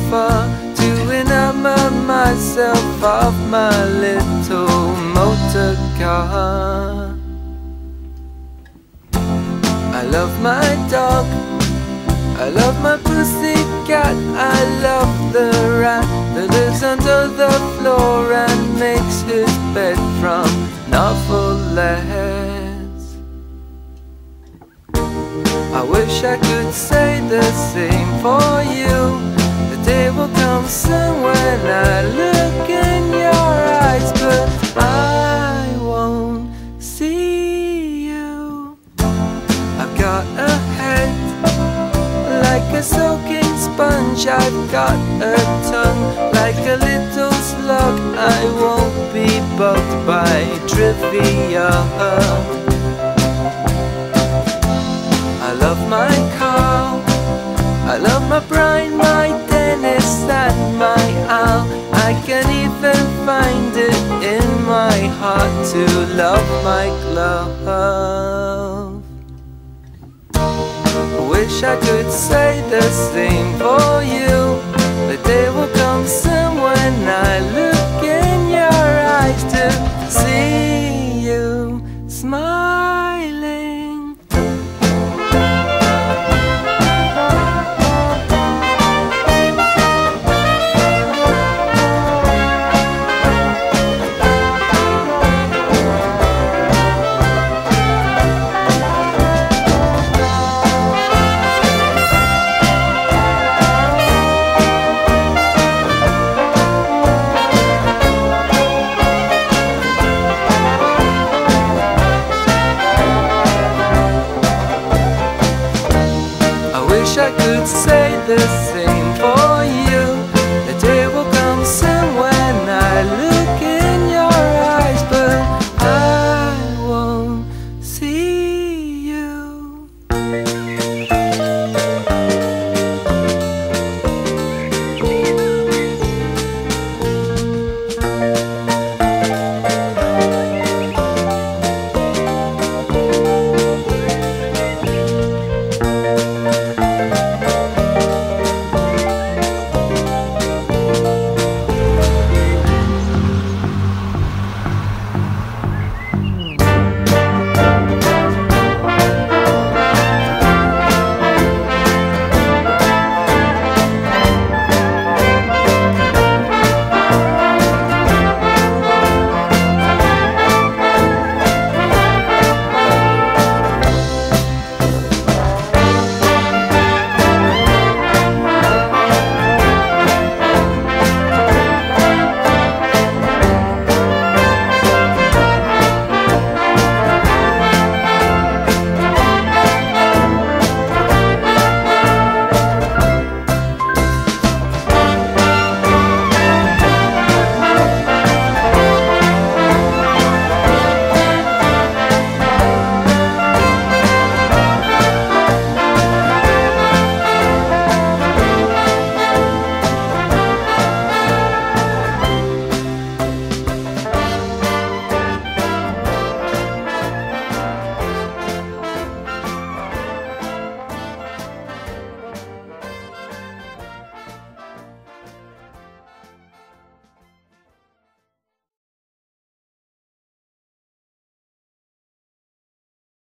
far to enamor myself of my little motor car. I love my dog, I love my pussycat, I love the rat that lives under the floor and makes his bed from novelettes. I wish I could say the same for you. The day will come soon when I look in your eyes, but I won't see you. I've got a head like a soaking sponge, I've got a tongue like a little slug. I won't be bugged by trivia. I love my car, I love my bride, my Dennis and my Al. I can even find it in my heart to love my glove. I wish I could say the same for you. The day will come soon when I look in your eyes to see you smiling. I wish I could say the same.